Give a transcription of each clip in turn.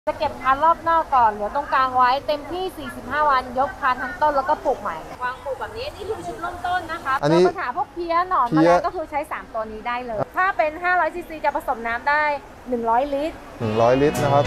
จะเก็บพันธุ์รอบนอกก่อนเหลือตรงกลางไว้เต็มที่ 45 วันยกพันธุ์ทั้งต้นแล้วก็ปลูกใหม่วางปลูกแบบนี้นี่คือชุดเริ่มต้นนะคะเจอปัญหาพวกเพี้ยหนอนแมลงก็คือใช้3ตัวนี้ได้เลยถ้าเป็น500 ซีซีจะผสมน้ำได้100 ลิตร 100 ลิตรนะครับ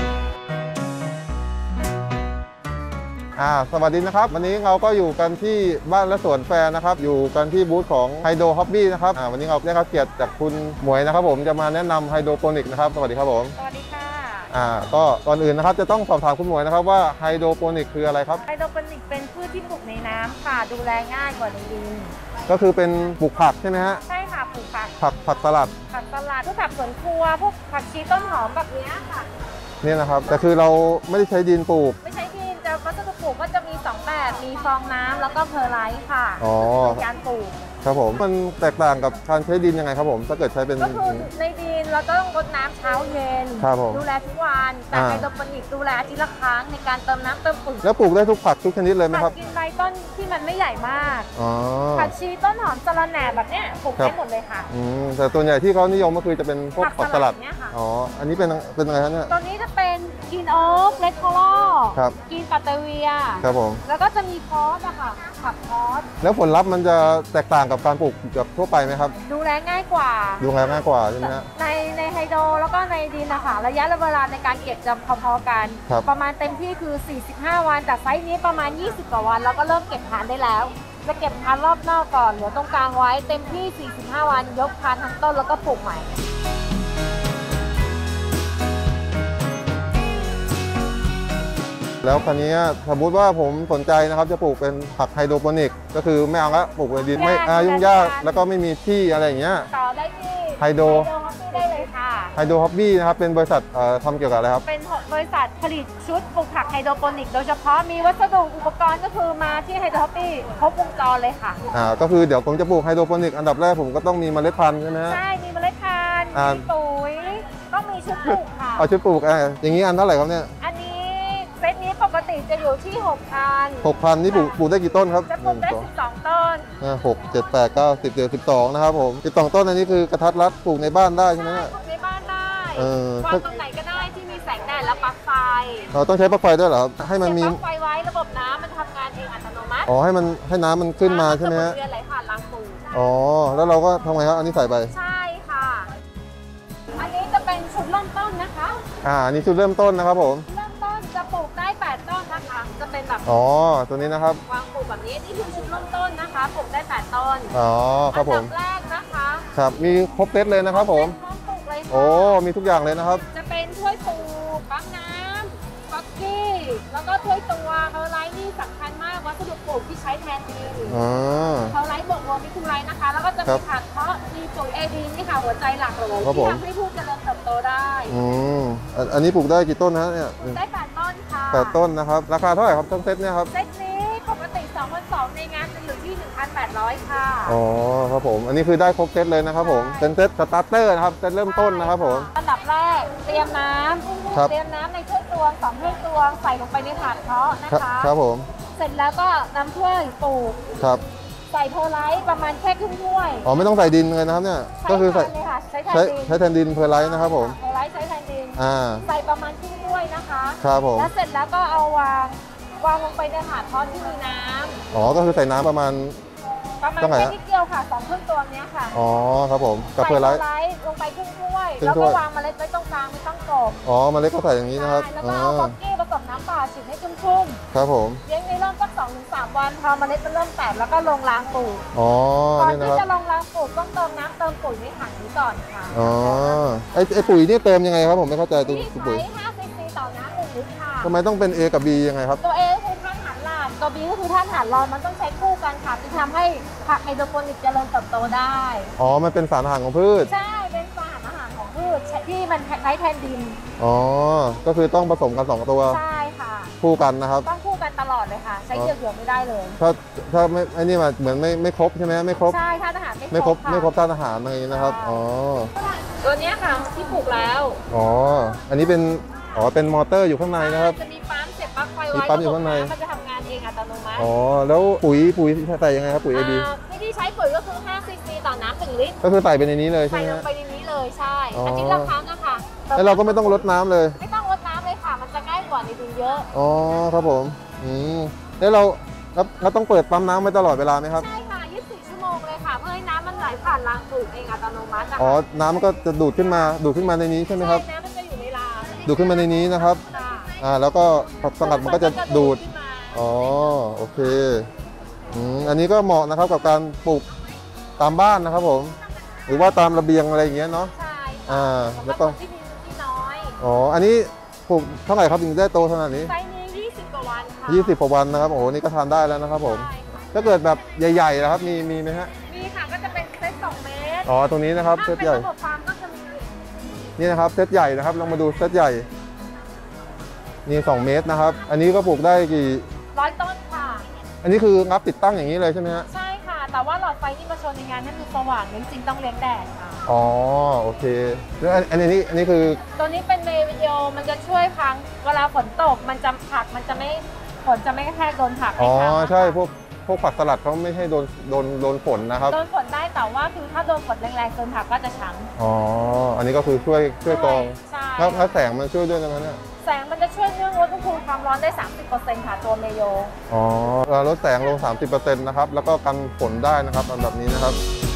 สวัสดีนะครับวันนี้เราก็อยู่กันที่บ้านและสวนแฟร์นะครับอยู่กันที่บูธของไฮโดรฮอบบี้นะครับวันนี้เราได้รับเกียรติจากคุณหมวยนะครับผมจะมาแนะนำไฮโดรโปนิกนะครับสวัสดีครับผมสวัสดีค่ะก็ก่อนอื่นนะครับจะต้องสอบถามคุณหมวยนะครับว่าไฮโดรโปนิกคืออะไรครับไฮโดรโปนิกเป็นพืชที่ปลูกในน้ำค่ะดูแลง่ายกว่าในดินก็คือเป็นปลูกผักใช่ไหมฮะใช่ค่ะปลูกผักสลัดพวกผักสวนครัวพวกผักชีต้นหอมแบบนี้ค่ะนี่นะครับแต่คือเราไม่ได้ใช้ดินปลูกไม่ใช่ดินจะวัสดุปลูกก็จะมี2แบบมีฟองน้ำแล้วก็เพอร์ไลท์ค่ะในการปลูกครับผมมันแตกต่างกับการใช้ดินยังไงครับผมถ้าเกิดใช้เป็นก็คือในดินเราต้องรดน้ำเช้าเย็นดูแลทุกวันแต่ไฮโดรโปนิกดูแลอาทิตย์ละครั้งในการเติมน้ำเติมปุ๋ยแล้วปลูกได้ทุกผักทุกชนิดเลยไหมครับกินใบต้นที่มันไม่ใหญ่มากผักชีต้นหอมสะระแหน่แบบเนี้ยปลูกได้หมดเลยค่ะแต่ตัวใหญ่ที่เขานิยมก็คือจะเป็นพวกผักสลัดอันนี้เป็นอะไรครับเนี่ยตัวนี้จะเป็นกินโอ๊กเลดโคลอกินปัตเตเวียครับผมแล้วก็จะมีคอสอะค่ะผักคอสแล้วผลลัพธ์มันจะแตกต่างกับการปลูกแบบทั่วไปไหมครับดูแลง่ายกว่าใช่ไหมฮะในไฮโดรแล้วก็ในดินนะคะระยะเวลาในการเก็บจะพอๆกันประมาณเต็มที่คือ45 วันแต่ไซส์นี้ประมาณ20 กว่าวันแล้วก็เริ่มเก็บทานได้แล้วจะเก็บพันธุ์รอบนอกก่อนเหลือตรงกลางไว้เต็มที่45 วันยกพันธุ์ทั้งต้นแล้วก็ปลูกใหม่แล้วคราวนี้สมมติว่าผมสนใจนะครับจะปลูกเป็นผักไฮโดรโปนิกก็คือไม่เอาละปลูกในดินไม่ยุ่งยากแล้วก็ไม่มีที่อะไรอย่างเงี้ยต่อได้ที่ไฮโดรได้เลยค่ะไฮโดรฮอบบี้นะครับเป็นบริษัททำเกี่ยวกับอะไรครับเป็นบริษัทผลิตชุดปลูกผักไฮโดรโปนิกโดยเฉพาะมีวัสดุอุปกรณ์ก็คือมาที่ไฮโดรฮอบบี้ครบวงจรเลยค่ะก็คือเดี๋ยวผมจะปลูกไฮโดรโปนิกอันดับแรกผมก็ต้องมีเมล็ดพันธุ์ใช่ไหมใช่มีเมล็ดพันธุ์มีปุ๋ยก็มีชุดปลูกค่ะเอาชุดปลูกอย่างนี้อันเท่าไหร่ครับเนี่ยอันนี้เซตนี้ปกติจะอยู่ที่ 6,000นี่ปลูกได้กี่ต้นครับจะปลูกได้12 ต้น 6 7 8 9 10 11 12นะครับผม12 ต้นอันนี้คือกระทัดรัดปลูกในบ้านได้ใช่ไหมปลูกในบ้านได้วางตรงไหนก็ได้ที่มีแสงแดดและปลั๊กไฟเราต้องใช้ปลั๊กไฟด้วยเหรอครับให้มันมีปลั๊กไฟไว้ระบบน้ำมันทำงานเองอัตโนมัติให้น้ำมันขึ้นมาใช่ไหมฮะเรือไหลผ่านรางปลูกแล้วเราก็ทำไงครับอันนี้ใส่ไปใช่ค่ะอันนี้จะเป็นชุดเริ่มต้นนะคะอันนี้ชุดเริ่มต้นนะครับผมเริ่มต้นจะปลูกได้8 ต้นนะคะจะเป็นแบบตัวนี้นะครับวางปลูกแบบนี้นี่คือชุดเริ่มต้นนะคะปลูกได้8 ต้นครับผมอันดับแรกนะคะครับมีครบเซตเลยนะครับผมมีทุกอย่างเลยนะครับจะเป็นถ้วยปูปั๊มน้ำก๊อกกี้แล้วก็ถ้วยตัวเพอร์ไลท์นี่สำคัญมากวัสดุปลูกที่ใช้แทนดินเพอร์ไลท์บวกรวมมิทูไลท์นะคะแล้วก็จะมีผักเพาะมีปุ๋ยเอดีนี่ค่ะหัวใจหลักเลยที่ทำให้พืชเจริญเติบโตได้อันนี้ปลูกได้กี่ต้นฮะเนี่ยได้8 ต้นค่ะ 8 ต้นนะครับราคาเท่าไหร่ครับทั้งเซตเนี่ยครับเซตนี้ปกติ2,200ในงานจะอยู่ที่ 1,800 ค่ะครับผมอันนี้คือได้ครบเซตเลยนะครับผมเป็นเซตสตาร์เตอร์นะครับเซตเริ่มต้นนะครับผมอันดับแรกเตรียมน้ำในถ้วยตวง2 ถ้วยตวงใส่ลงไปในถาดเพาะนะคะครับผมเสร็จแล้วก็นำถ้วยปลูกครับใส่เพอร์ไลท์ประมาณแค่ครึ่งถ้วยไม่ต้องใส่ดินเลยนะครับเนี่ยก็คือใช้แทนดินเพอร์ไลท์นะครับผมเพอร์ไลท์ใช้แทนดินใส่ประมาณครึ่งถ้วยนะคะครับผมแล้วเสร็จแล้วก็เอาวางลงไปในถาดเพาะที่มีน้ำก็คือใส่น้ำประมาณแค่นิดเดียวค่ะ2 ครึ่งตัวนี้ค่ะครับผมกับเพอร์ไลท์ลงไปครึ่งถ้วยแล้วก็วางเมล็ดไว้ตรงกลางไม่ต้องกบเมล็ดก็ใส่อย่างนี้นะครับแล้วก็เอาบ็อกกี้ผสมน้ำเปล่าฉีดให้ชุ่มๆครับผมเลี้ยงในร่มสัก2-3 วันพอเมล็ดมันเริ่มแตกแล้วก็ลงรางปลูกก่อนที่จะลงรางปลูกต้องเติมน้ำเติมปุ๋ยในถังนี้ก่อนค่ะไอปุ๋ยนี่เติมยังไงครับผมไม่เข้าใจตัวปุ๋ย 5 ซีซีต่อน้ำ1 ลิตรค่ะทำไมต้องเป็น A กับ B ยังไงครับตัว A ก็คือธาตุอาหารหลักตัว B ก็คือธาตุอาหารรองมันต้องใช้คู่กันค่ะที่ทำให้ผักไฮโดรโปนิกเจริญเติบโตได้มันเป็นสารอาหารของพืชใช่เป็นสารอาหารของพืชที่มันใช้แทนดินก็คือต้องผสมกัน2 ตัวใช่ค่ะคู่กันนะครับต้องคู่กันตลอดเลยค่ะใช้เดี่ยวๆไม่ได้เลยถ้าไม่ไอ้นี่มาเหมือนไม่ครบใช่ไหมไม่ครบใช่ธาตุอาหารไม่ครบธาตุอาหารอะไรนะครับตัวนี้ค่ะที่ปลูกแล้วอันนี้เป็นมอเตอร์อยู่ข้างในนะครับจะมีปั๊มเสียบปลั๊กไฟไว้ปั๊มอยู่ข้างในมันจะทำงานเองอัตโนมัติแล้วปุ๋ยใส่ยังไงครับปุ๋ย AB ที่ใช้ปุ๋ยก็คือ5 ซีซีต่อน้ำ1 ลิตรก็คือใส่ไปในนี้เลยใช่ไหมใส่ลงไปในนี้เลยใช่อาทิตย์ละครั้งอะค่ะแล้วเราก็ไม่ต้องรดน้ำเลยไม่ต้องรดน้ำเลยค่ะมันจะง่กว่าในทุนเยอะอ๋อครับผมแล้วเราต้องเปิดปั๊มน้ำไว้ตลอดเวลาไหมครับใช่ค่ะ24 ชั่วโมงเลยค่ะ เพื่อให้น้ำมันไหลผ่านรางสูบเองอัตโนมัตินะคะอ๋อน้ำมันก็จะดูดขึ้นมาในนี้ใช่ไหมครับน้ำมันจะอยู่ในรางดูดขึ้นมาในนี้นะครับค่ะแล้วก็สกัดมันก็จะดูดขึ้นมาอ๋อโอเคอันนี้ก็เหมาะนะครับกับการปลูกตามบ้านนะครับผมหรือว่าตามระเบียงอะไรอย่างเงี้ยเนาะใช่แล้วก็ที่มีพื้นที่น้อยอ๋ออันนี้ปลูกเท่าไหร่ครับถึงได้โตขนาดนี้ไซส์นี้20 กว่าวันค่ะ 20กว่าวันนะครับโอ้โหนี่ก็ทานได้แล้วนะครับผมใช่ค่ะถ้าเกิดแบบใหญ่ๆนะครับมีไหมฮะมีค่ะก็จะเป็นเซต2 เมตรอ๋อตรงนี้นะครับเซถ้าตเป็นใหญ่ระบบฟาร์มก็จะมีนี่นะครับเซตใหญ่นะครับลองมาดูเซตใหญ่นี่2 เมตรนะครับอันนี้ก็ปลูกได้กี่ 100 ต้นค่ะอันนี้คืองับติดตั้งอย่างนี้เลยใช่ไหมฮะใช่ค่ะ แต่ว่าหลอดไฟที่มาชนในงานให้มันสว่างจริงๆต้องเลี้ยงแดดค่ะอ๋อโอเคแล้วอันนี้คือตัวนี้เป็นเมโยมันจะช่วยพังเวลาฝนตกมันจะผักมันจะไม่ฝนจะไม่กระแทกโดนผักอ๋อไม่ช้ำใช่ค่ะพวกผักสลัดเขาไม่ให้โดนฝนนะครับโดนฝนได้แต่ว่าคือถ้าโดนฝนแรงๆโดนผักก็จะช้ำอ๋ออันนี้ก็คือช่วยกรองใช่แล้วแสงมันช่วยด้วยนะเนี่ยแสงมันจะช่วยเรื่องลดอุณหภูมิความร้อนได้ 30%ค่ะตัวเมโยอ๋อลดแสงลง 30%นะครับแล้วก็กันฝนได้นะครับอันแบบนี้นะครับ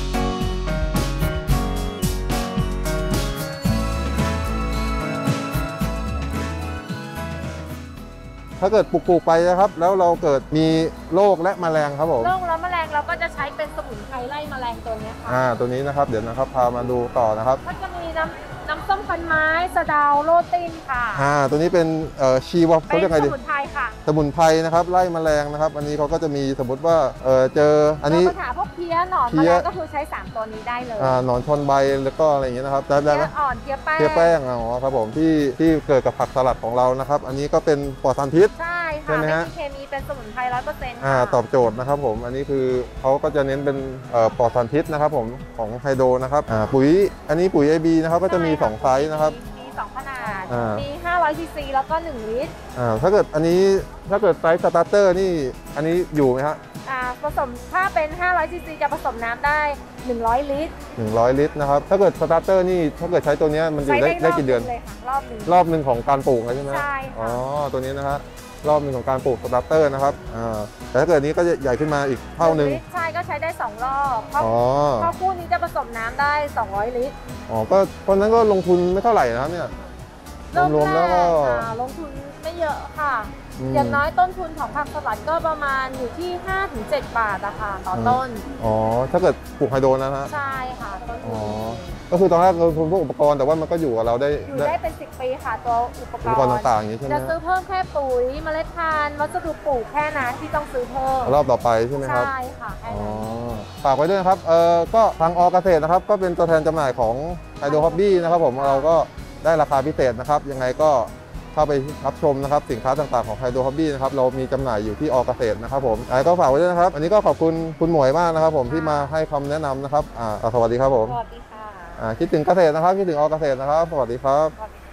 ถ้าเกิดปลูกไปนะครับแล้วเราเกิดมีโรคและแมลงครับผมโรคและแมลงเราก็จะใช้เป็นสมุนไพรไล่แมลงตัวเนี้ยค่ะตัวนี้นะครับเดี๋ยวนะครับพามาดูต่อนะครับก็จะมีน้ำส้มคันไม้สะเดาโรตินค่ะตัวนี้เป็นชีวะเป็เขานเรียกไงสดีมุนไพรค่ะสมุนไพรนะครับไล่แมลงนะครับ อันนี้เขาก็จะมีสมมติว่าเจออันนี้ปัญหาพวกเพี้ยหนอนเพี้แมยลงก็คือใช้ 3 ตัวนี้ได้เลยหนอนชนใบแล้วก็อะไรอย่างเงี้ยนะครับได้เพี้ไหมยอ่อนเพี้ยแป้งเพี้ยแป้งอ๋อครับผมที่เกิดกับผักสลัดของเรานะครับ อันนี้ก็เป็นปลอดสารพิษใช่ใช่ค่ะไหมไม่ฮะมีเคมีเป็นสมุนไพร100%ค่ะตอบโจทย์นะครับผมอันนี้คือเขาก็จะเน้นเป็นปลอดสารพิษนะครับผมของไฮโดรนะครับปุ๋ยอันนี้ปุ๋ย AB นะครับก็จะมี2ไซส์นะครับมี2ขนาดอ่ามีมี500 ซีซีแล้วก็ 1 ลิตรถ้าเกิดไซส์สตาร์เตอร์นี่อันนี้อยู่ไหมฮะผสมถ้าเป็น500 ซีซีจะผสมน้ำได้ 100 ลิตร 100 ลิตรนะครับถ้าเกิดสตาร์เตอร์นี่ถ้าเกิดใช้ตัวเนี้ยมันอยู่ได้กี่เดือนเลยค่ะรอบหนึ่งรอบหนึ่งของการปลูกเลยใช่ไหมใช่ค่ะอ๋อตัวนี้นะฮะรอบหนึ่งของการปลูกสตาร์เตอร์นะครับแต่ถ้าเกิดนี้ก็จะใหญ่ขึ้นมาอีกเท่าหนึ่งใช่ก็ใช้ได้ 2 รอบเพราะอ๋อเพราะคู่นี้จะผสมน้ำได้ 200 ลิตรก็ตอนนั้นก็ลงทุนไม่เท่าไหร่นะครับเนี่ย รวมๆแล้วก็ลงทุนไม่เยอะค่ะอืมอย่างน้อยต้นทุนของผักสลัดก็ประมาณอยู่ที่ 5-7 บาทอะค่ะต่อต้นถ้าเกิดปลูกไฮโดรนะฮะใช่ค่ะต้นทุนก็คือตอนแรกลงทุนพวกอุปกรณ์แต่ว่ามันก็อยู่กับเราได้อยู่ได้เป็น 10 ปีค่ะตัวอุปกอุปกรณ์รณ์ต่างๆอย่างนี้ใช่ไหมจะฮะซื้อเพิ่มแค่ปุ๋ยเมล็ดพันธุ์วัสดุปลูกแค่นั้นที่ต้องซื้อเพิ่มรอบต่อไปใช่ไหมครับใช่ค่ะแค่นั้นฝากไว้ด้วยนะครับก็ทางอเกษตรนะครับก็เป็นตัวแทนจำหน่ายของไฮโดรฮอบบี้นะครับผมเราก็ได้ราคาพิเศษนะครับยังไงก็เข้าไปรับชมนะครับสินค้าต่างๆของไฮโดรฮอบบี้นะครับเรามีจำหน่ายอยู่ที่อเกษตรนะครับผมก็ฝากไว้ด้วยนะครับอันนี้ก็ขอบคุณคุณหมวยมากนะครับผมที่มาให้คำแนะนำนะครับสวัสดีครับผมสวัสดีค่ะคิดถึงเกษตรนะครับคิดถึงอเกษตรนะครับสวัสดีครับสวัสดีค่ะ